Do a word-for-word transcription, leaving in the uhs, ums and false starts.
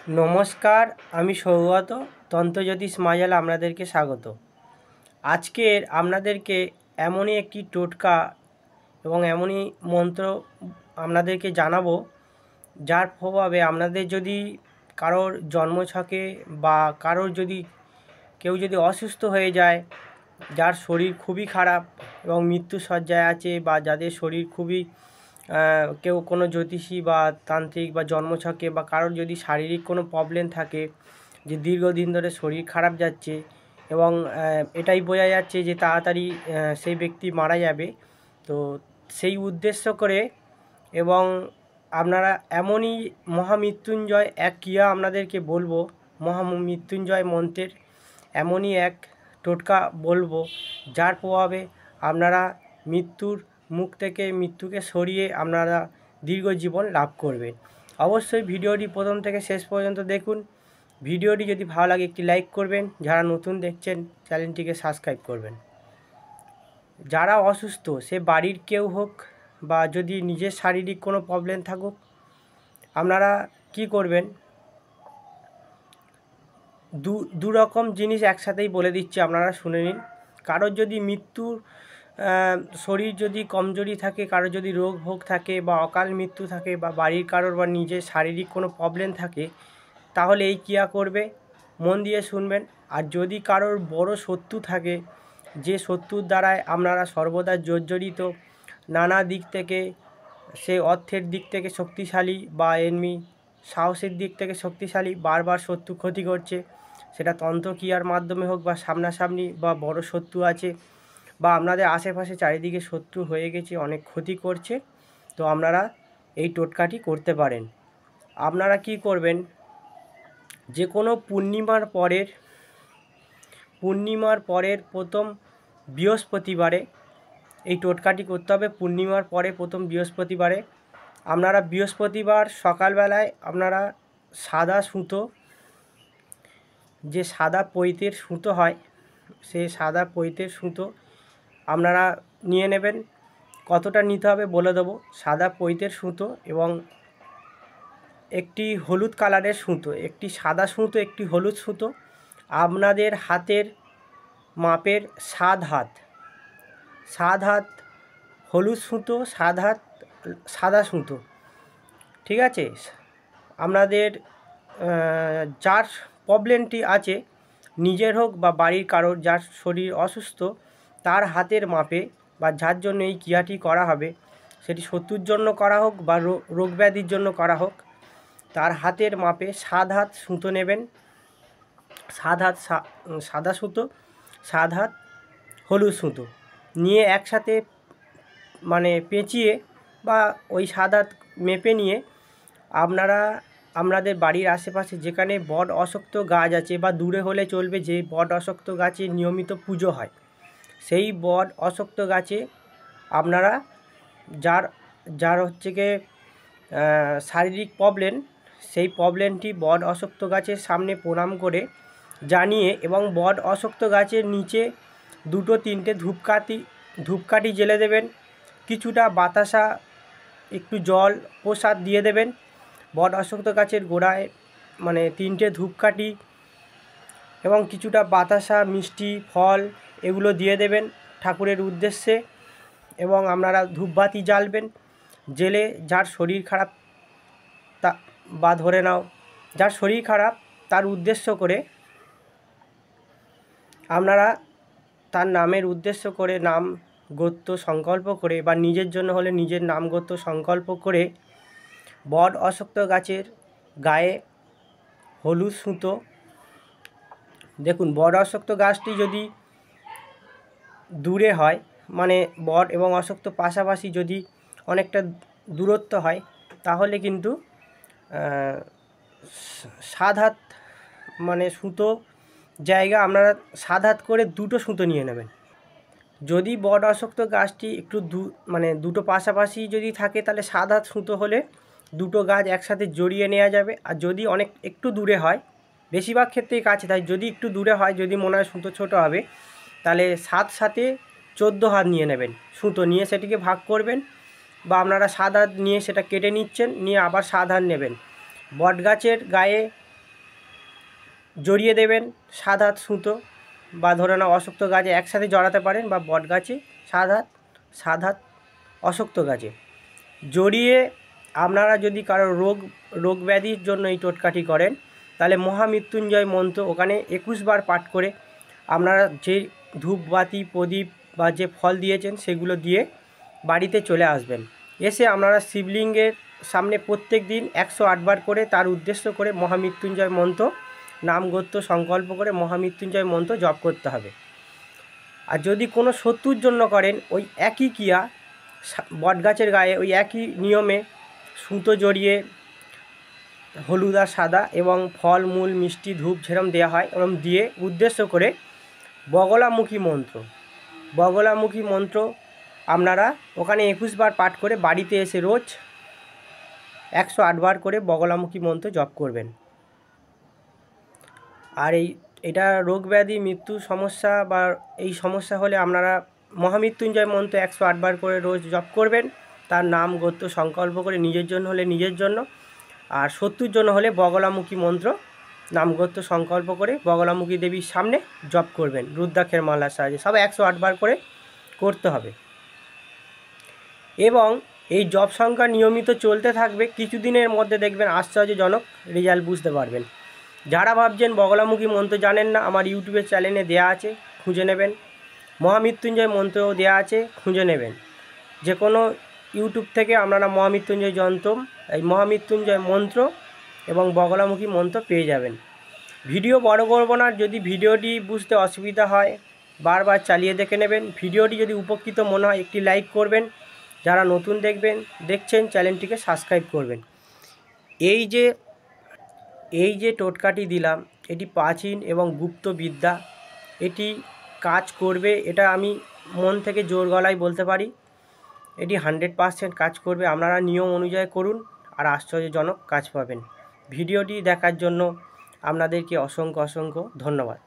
নমস্কার, আমি সৌগত তন্ত্রজ্যোতিষ মায়ালে আপনাদেরকে স্বাগত। আজকের আপনাদেরকে এমনই একটি টোটকা এবং এমনই মন্ত্র আপনাদেরকে জানাবো, যার প্রভাবে আপনাদের যদি কারোর জন্মছকে বা কারোর যদি কেউ যদি অসুস্থ হয়ে যায়, যার শরীর খুবই খারাপ এবং মৃত্যুশয্যায় আছে, বা যাদের শরীর খুবই কেউ কোনো জ্যোতিষী বা তান্ত্রিক বা জন্মছকে বা কারোর যদি শারীরিক কোনো প্রবলেম থাকে, যে দীর্ঘদিন ধরে শরীর খারাপ যাচ্ছে এবং এটাই বোঝা যাচ্ছে যে তাড়াতাড়ি সেই ব্যক্তি মারা যাবে, তো সেই উদ্দেশ্য করে এবং আপনারা এমনই মহামৃত্যুঞ্জয় এক ক্রিয়া আপনাদেরকে বলবো, মহামৃত্যুঞ্জয় মন্ত্রের এমনই এক টোটকা বলবো, যার প্রভাবে আপনারা মৃত্যুর মুখ থেকে মৃত্যুকে সরিয়ে আপনারা দীর্ঘ জীবন লাভ করবেন। অবশ্যই ভিডিওটি প্রথম থেকে শেষ পর্যন্ত দেখুন। ভিডিওটি যদি ভালো লাগে একটি লাইক করবেন, যারা নতুন দেখছেন চ্যানেলটিকে সাবস্ক্রাইব করবেন। যারা অসুস্থ, সে বাড়ির কেউ হোক বা যদি নিজের শারীরিক কোনো প্রবলেম থাকুক, আপনারা কি করবেন, দু দু রকম জিনিস একসাথেই বলে দিচ্ছি, আপনারা শুনে নিন। কারোর যদি মৃত্যুর শরীর যদি কমজোরি থাকে, কারোর যদি রোগ ভোগ থাকে বা অকাল মৃত্যু থাকে, বা বাড়ির কারোর বা নিজের শারীরিক কোনো প্রবলেম থাকে, তাহলে এই ক্রিয়া করবে, মন দিয়ে শুনবেন। আর যদি কারোর বড় শত্রু থাকে, যে শত্রুর দ্বারায় আপনারা সর্বদা জর্জরিত, নানা দিক থেকে, সে অর্থের দিক থেকে শক্তিশালী বা এমনি সাহসের দিক থেকে শক্তিশালী, বারবার শত্রু ক্ষতি করছে, সেটা তন্ত্রক্রিয়ার মাধ্যমে হোক বা সামনাসামনি বা বড় শত্রু আছে, বা আপনাদের আশেপাশে চারিদিকে শত্রু হয়ে গেছে, অনেক ক্ষতি করছে, তো আপনারা এই টোটকাটি করতে পারেন। আপনারা কি করবেন, যে কোনো পূর্ণিমার পরের পূর্ণিমার পরের প্রথম বৃহস্পতিবারে এই টোটকাটি করতে হবে। পূর্ণিমার পরে প্রথম বৃহস্পতিবারে আপনারা বৃহস্পতিবার সকালবেলায় আপনারা সাদা সুতো, যে সাদা পৈতের সুতো হয়, সেই সাদা পৈতের সুতো আপনারা নিয়ে নেবেন। কতটা নিতে হবে বলে দেবো। সাদা পৈতের সুতো এবং একটি হলুদ কালারের সুতো, একটি সাদা সুতো, একটি হলুদ সুতো, আপনাদের হাতের মাপের সাত হাত সাত হাত হলুদ সুতো, সাত হাত সাদা সুতো, ঠিক আছে। আপনাদের যার প্রবলেমটি আছে, নিজের হোক বা বাড়ির কারোর, যার শরীর অসুস্থ, তার হাতের মাপে বা যার জন্য এই ক্রিয়াটি করা হবে, সেটি শত্রুর জন্য করা হোক বা রোগ ব্যাধির জন্য করা হোক, তার হাতের মাপে সাত হাত সুতো নেবেন। সাত হাত সাদা সুতো, সাত হাত হলুদ সুতো নিয়ে একসাথে মানে পেঁচিয়ে বা ওই সাত হাত মেপে নিয়ে আপনারা আপনাদের বাড়ির আশেপাশে যেখানে বট অশ্বত্থ গাছ আছে, বা দূরে হলে চলবে, যে বট অশ্বত্থ গাছে নিয়মিত পুজো হয়, সেই বট অশ্বত্থ গাছে আপনারা যার যার হচ্ছে গিয়ে শারীরিক প্রবলেম, সেই প্রবলেমটি বট অশ্বত্থ গাছের সামনে প্রণাম করে জানিয়ে, এবং বট অশ্বত্থ গাছের নিচে দুটো তিনটে ধূপকাঠি ধূপকাঠি জ্বেলে দেবেন। কিছুটা বাতাসা, একটু জল, প্রসাদ দিয়ে দেবেন। বট অশ্বত্থ গাছের গোড়ায় মানে তিনটে ধূপকাঠি এবং কিছুটা বাতাসা, মিষ্টি, ফল এগুলো দিয়ে দেবেন ঠাকুরের উদ্দেশ্যে, এবং আপনারা ধূপবাতি জ্বালবেন। জেলে যার শরীর খারাপ, তা বা ধরে নাও যার শরীর খারাপ, তার উদ্দেশ্য করে আপনারা তার নামের উদ্দেশ্য করে নাম গোত্র সংকল্প করে, বা নিজের জন্য হলে নিজের নাম গোত্র সংকল্প করে, বট অশ্বত্থ গাছের গায়ে হলুদ সুতো, দেখুন বট অশ্বত্থ গাছটি যদি দূরে হয়, মানে বট এবং অশ্বত্থ পাশাপাশি যদি অনেকটা দূরত্ব হয়, তাহলে কিন্তু সাত হাত মানে সুতো জায়গা আপনারা সাত হাত করে দুটো সুতো নিয়ে নেবেন। যদি বট অশ্বত্থ গাছটি একটু দু মানে দুটো পাশাপাশি যদি থাকে, তাহলে সাত হাত সুতো হলে দুটো গাছ একসাথে জড়িয়ে নেওয়া যাবে। আর যদি অনেক একটু দূরে হয়, বেশিরভাগ ক্ষেত্রেই কাছে, তাই যদি একটু দূরে হয়, যদি মনে হয় সুতো ছোটো হবে, তাহলে সাত সাথে চোদ্দো হাত নিয়ে নেবেন সুতো, নিয়ে সেটিকে ভাগ করবেন, বা আপনারা সাত হাত নিয়ে সেটা কেটে নিচ্ছেন, নিয়ে আবার সাত হাত নেবেন। বট গাছের গায়ে জড়িয়ে দেবেন সাত হাত সুতো, বা ধরে নাও অশক্ত গাছে একসাথে জড়াতে পারেন, বা বট গাছে সাত হাত সাত হাত অশক্ত গাছে জড়িয়ে আপনারা যদি কারো রোগ রোগ ব্যাধির জন্য এই টোটকাটি করেন, তাহলে মহামৃত্যুঞ্জয় মন্ত্র ওখানে একুশ বার পাঠ করে আপনারা যে ধূপবাতি প্রদীপ বা যে ফল দিয়েছেন সেগুলো দিয়ে বাড়িতে চলে আসবেন। এসে আপনারা শিবলিঙ্গের সামনে প্রত্যেক দিন একশো আটবার করে তার উদ্দেশ্য করে মহামৃত্যুঞ্জয় মন্ত্র নাম গোত্র সংকল্প করে মহামৃত্যুঞ্জয় মন্ত্র জপ করতে হবে। আর যদি কোনো শত্রুর জন্য করেন, ওই একই ক্রিয়া বটগাছের গায়ে ওই একই নিয়মে সুতো জড়িয়ে হলুদ আর সাদা এবং ফল মূল মিষ্টি ধূপ যেরম দেওয়া হয় ওরম দিয়ে উদ্দেশ্য করে বগলামুখী মন্ত্র বগলামুখী মন্ত্র আপনারা ওখানে একুশ বার পাঠ করে বাড়িতে এসে রোজ একশো আটবার করে বগলামুখী মন্ত্র জপ করবেন। আর এই এটা রোগ ব্যাধি মৃত্যু সমস্যা বা এই সমস্যা হলে আপনারা মহামৃত্যুঞ্জয় মন্ত্র একশো আটবার করে রোজ জপ করবেন, তার নাম গোত্র সংকল্প করে নিজের জন্য হলে নিজের জন্য, আর শত্রুর জন্য হলে বগলামুখী মন্ত্র নাম গোত্র সংকল্প করে বগলামুখী দেবীর সামনে জপ করবেন রুদ্রাক্ষের মালার সাহায্যে। সব একশো আটবার করে করতে হবে এবং এই জপ সংখ্যা নিয়মিত চলতে থাকবে। কিছুদিনের মধ্যে দেখবেন আশ্চর্যজনক রেজাল্ট বুঝতে পারবেন। যারা ভাবছেন বগলামুখী মন্ত্র জানেন না, আমার ইউটিউবের চ্যানেলে দেয়া আছে, খুঁজে নেবেন। মহামৃত্যুঞ্জয় মন্ত্রও দেয়া আছে, খুঁজে নেবেন। যে কোনো ইউটিউব থেকে আপনারা মহামৃত্যুঞ্জয় যন্ত্র এই মহামৃত্যুঞ্জয় মন্ত্র এবং বগলামুখী মন্ত্র পেয়ে যাবেন। ভিডিও বড় করব না, যদি ভিডিওটি বুঝতে অসুবিধা হয় বারবার চালিয়ে দেখে নেবেন। ভিডিওটি যদি উপকৃত মনে হয় একটি লাইক করবেন, যারা নতুন দেখবেন দেখছেন চ্যানেলটিকে সাবস্ক্রাইব করবেন। এই যে এই যে টোটকাটি দিলাম এটি প্রাচীন এবং গুপ্ত বিদ্যা, এটি কাজ করবে, এটা আমি মন থেকে জোর গলায় বলতে পারি। এটি হান্ড্রেড পারসেন্ট কাজ করবে। আপনারা নিয়ম অনুযায়ী করুন আর আশ্চর্যজনক কাজ পাবেন। ভিডিওটি দেখার জন্য আপনাদেরকে অসংখ্য অসংখ্য ধন্যবাদ।